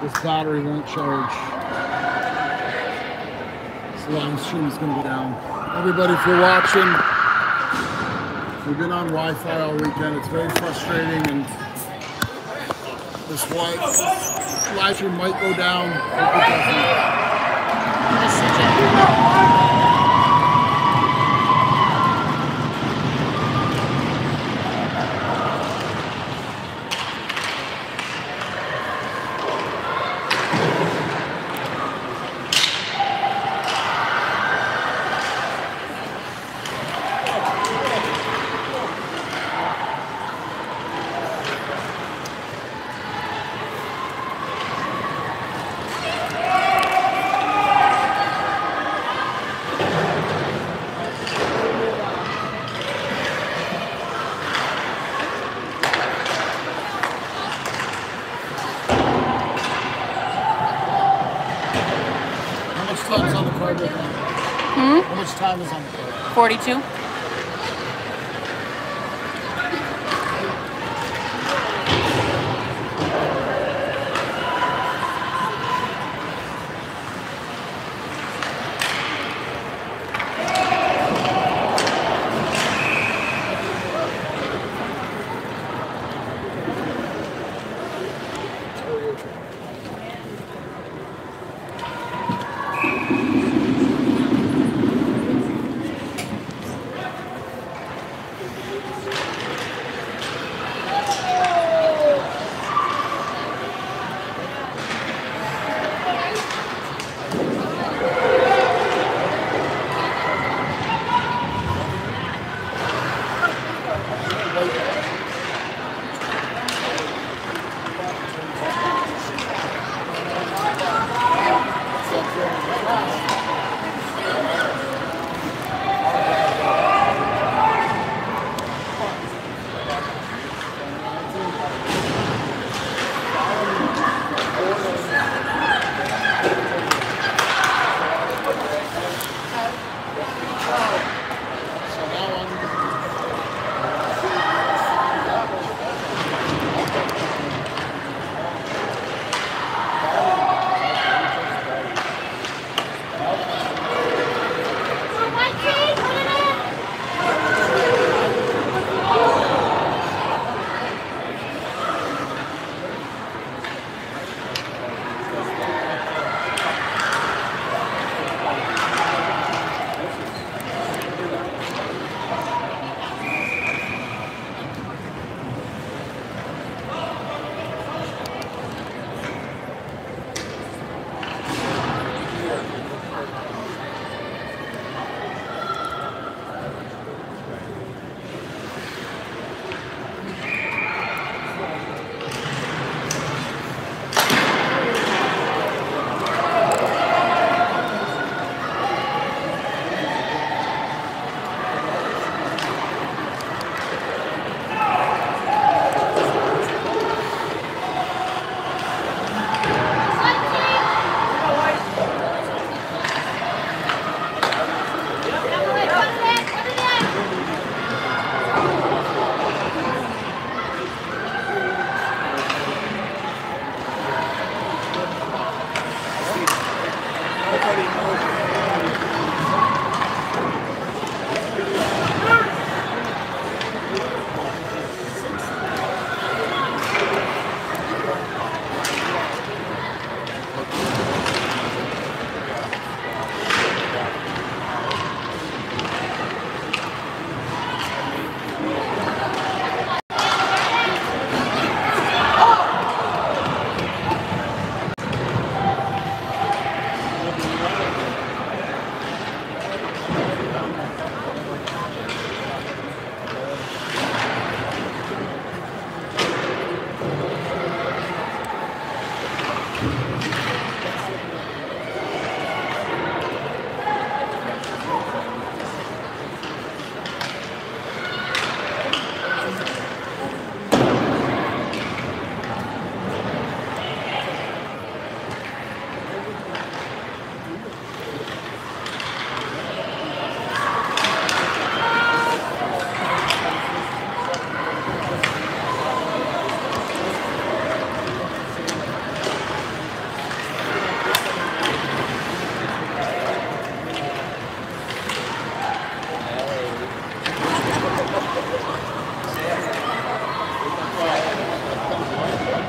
This battery won't charge. This live stream is going to go down. Everybody, if you're watching, we've been on Wi-Fi all weekend. It's very frustrating, and this live stream might go down. Hope it doesn't. How much time is on the card? 42.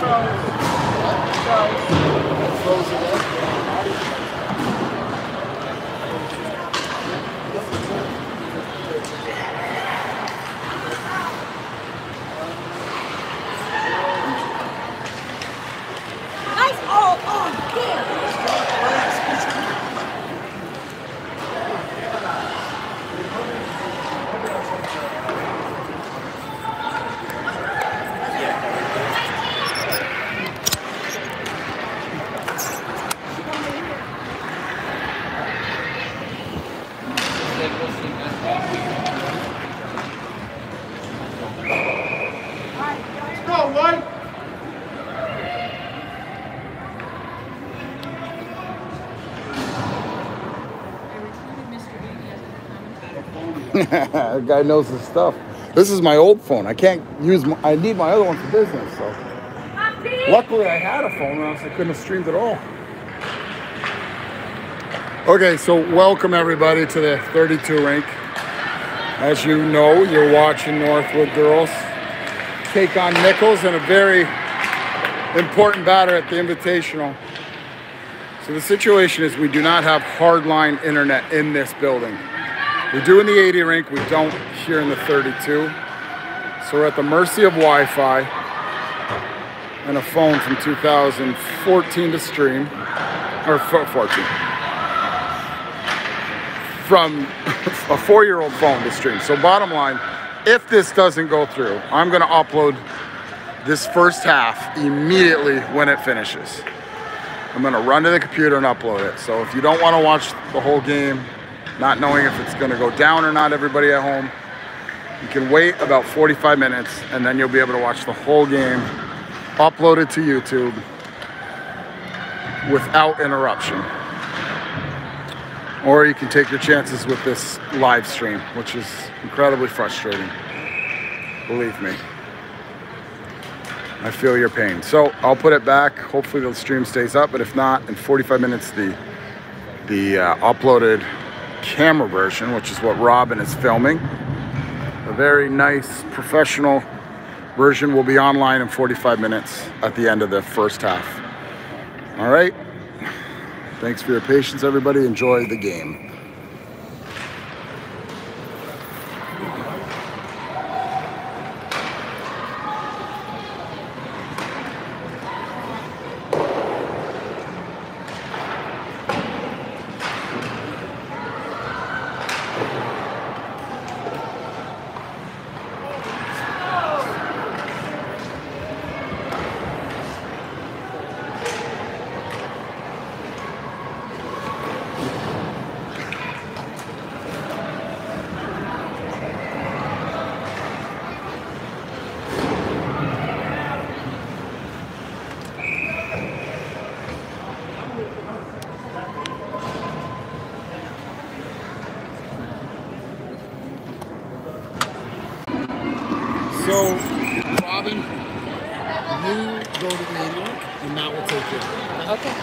Froze again. Nice. Oh, yeah. Let's go, White. That guy knows his stuff. This is my old phone. I can't use my, I need my other one for business, so. Luckily I had a phone or else I couldn't have streamed at all. Okay, so welcome everybody to the 32 rink. As you know, you're watching Northwood girls take on Nichols in a very important batter at the Invitational. So the situation is we do not have hardline internet in this building. We do in the 80 rink, we don't here in the 32. So we're at the mercy of Wi-Fi and a phone from 2014 to stream, or 14. From a 4-year-old phone to stream. So bottom line, if this doesn't go through, I'm gonna upload this first half immediately when it finishes. I'm gonna run to the computer and upload it. So if you don't wanna watch the whole game, not knowing if it's gonna go down or not, everybody at home, you can wait about 45 minutes and then you'll be able to watch the whole game uploaded to YouTube without interruption. Or you can take your chances with this live stream, which is incredibly frustrating. Believe me. I feel your pain. So I'll put it back. Hopefully the stream stays up, but if not, in 45 minutes, the uploaded camera version, which is what Robin is filming, a very nice professional version, will be online in 45 minutes at the end of the first half. All right. Thanks for your patience, everybody. Enjoy the game. So, Robin, you go to the meeting and Matt will take you. Okay.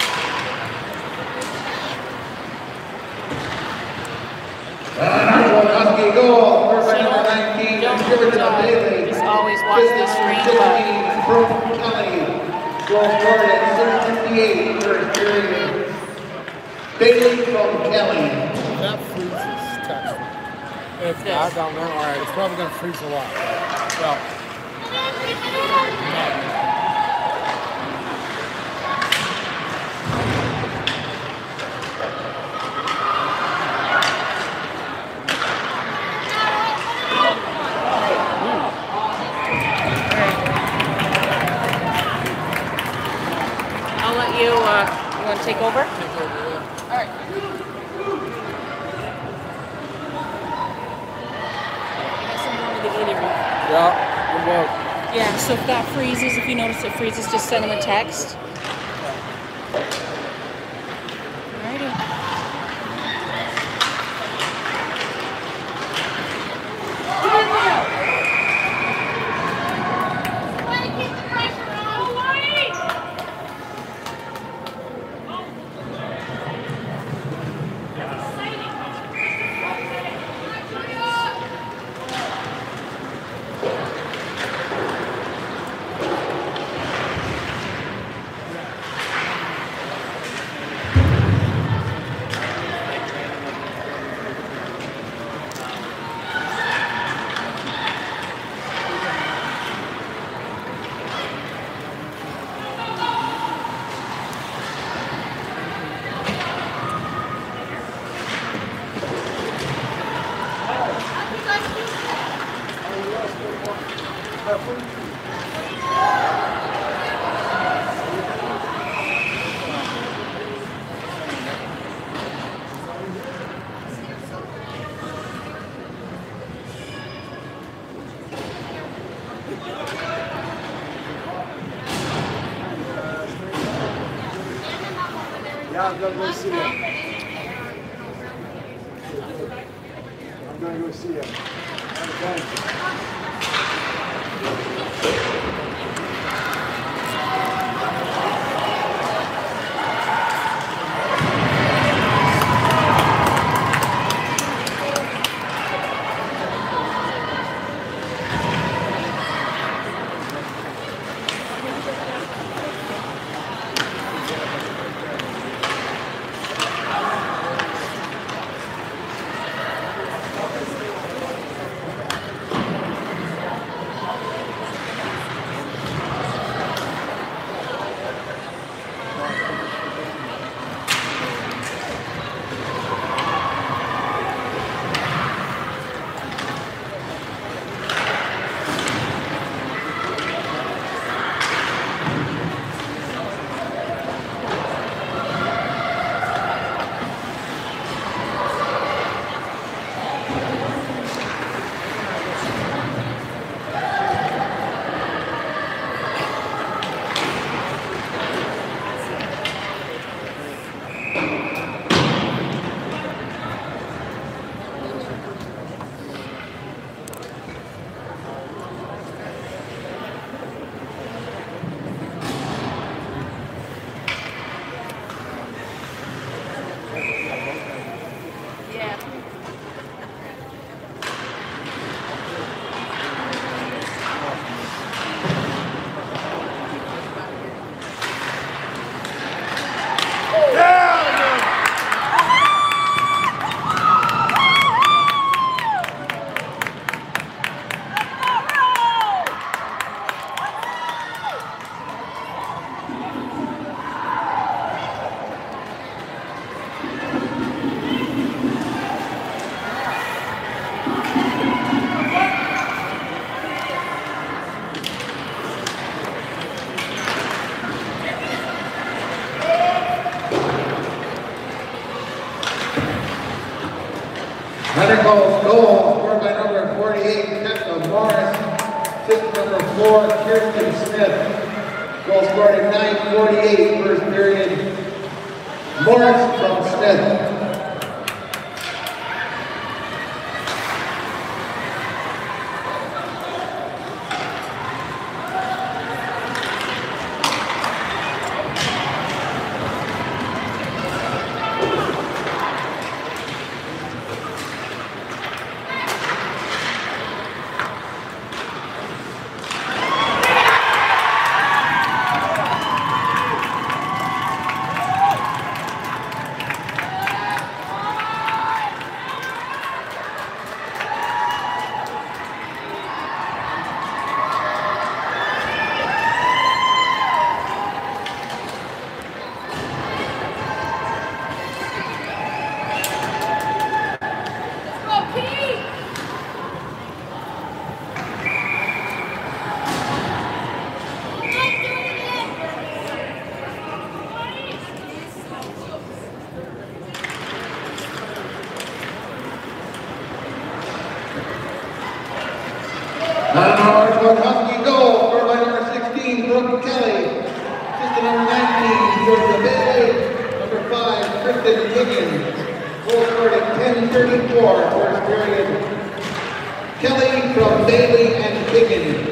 Husky goal, first number 19, Just always watch this stream, but from Kelly. Goal scored at 6:58, first period. Bailey from Kelly. That freezes text. If Yes. not down there, all right, it's probably going to freeze a lot. Well, I'll let you, you want to take over? take over there. All right. I got some more to the eating room. Yeah, we're good. Yeah, so if that freezes, if you notice it freezes, just send them a text. Alrighty. Yeah, I'm gonna go see him. I'm gonna go see him. Thank Medical goal scored by number 48, Kevin Morris. Assist number 4, Kirsten Smith. Goal scored at 9:48, first period. Morris from Smith. Husky goal scored by number 16, Brooke Kelly. Assistant number 19, Georgia Bailey. Number 5, Kristen Higgins. Goal scored at 10:34, first period. Kelly from Bailey and Higgins.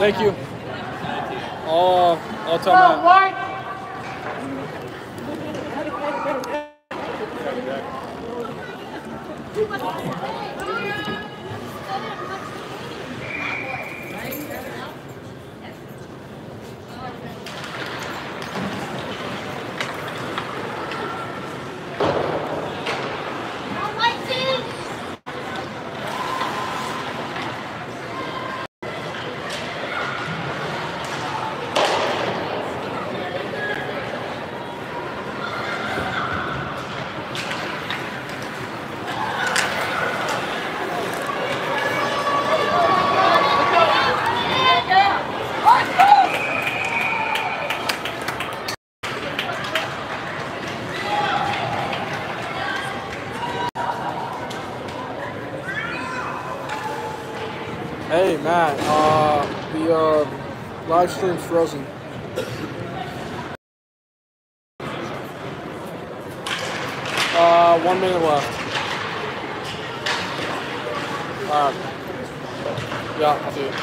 Thank you. I'll tell Matt. Hey Matt, the live stream's frozen. 1 minute left. Yeah, I'll see you.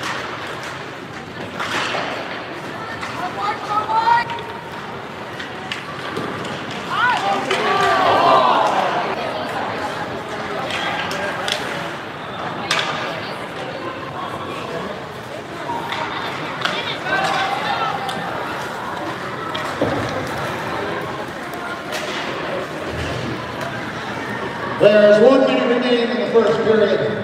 There's 1 minute remaining in the first period.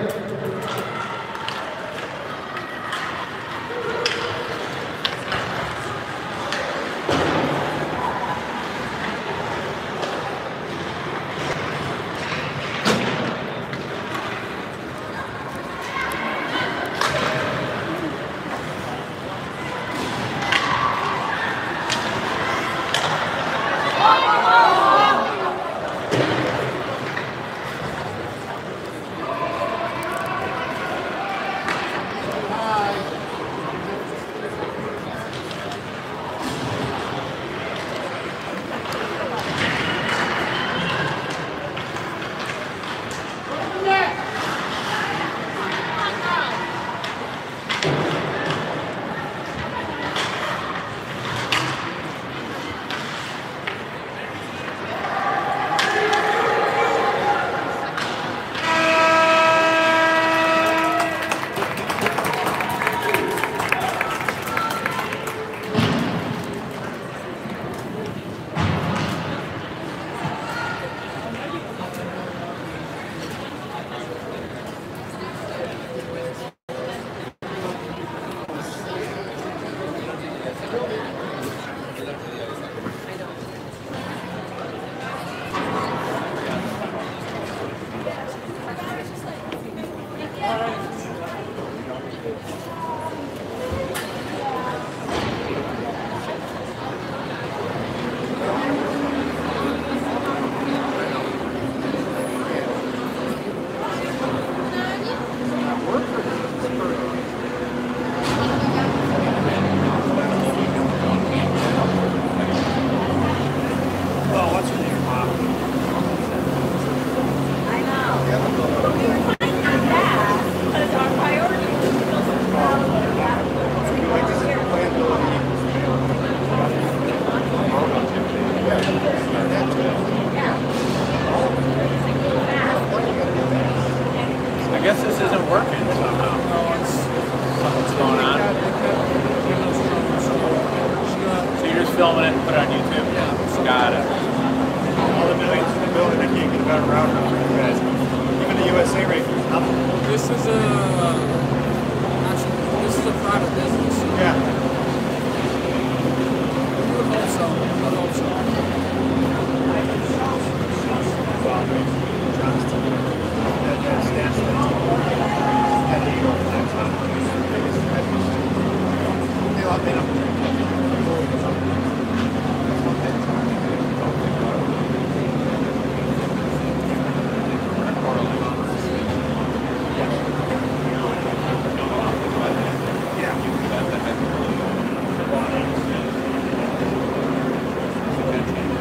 I guess this isn't working somehow. Something's going on. So you're just filming it and put it on YouTube? Yeah. Got it. All the millions in the building, they can't get a better route for you guys. Even the USA rankings, nothing. This is a private business. Yeah. I hope so. I hope so. Yeah.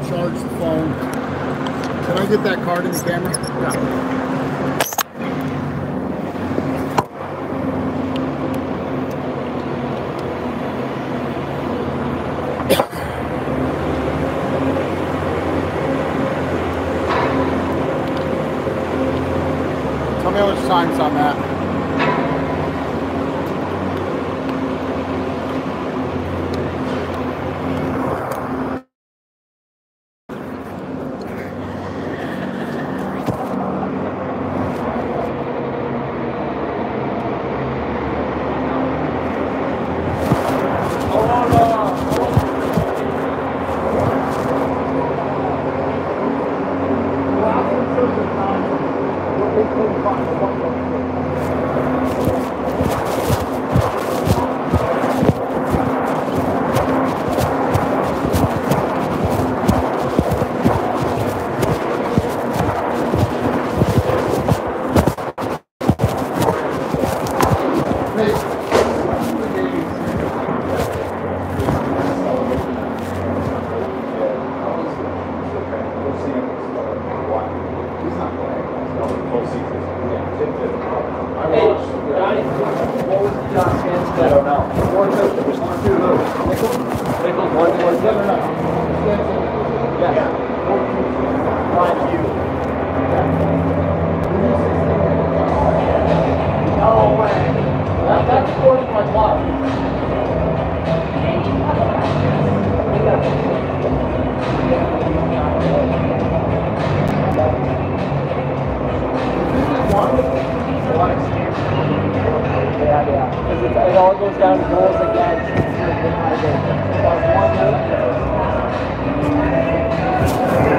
charge the phone. Can I get that card in the camera? Yeah. Tell me how much time's on that. It all goes down to goals against.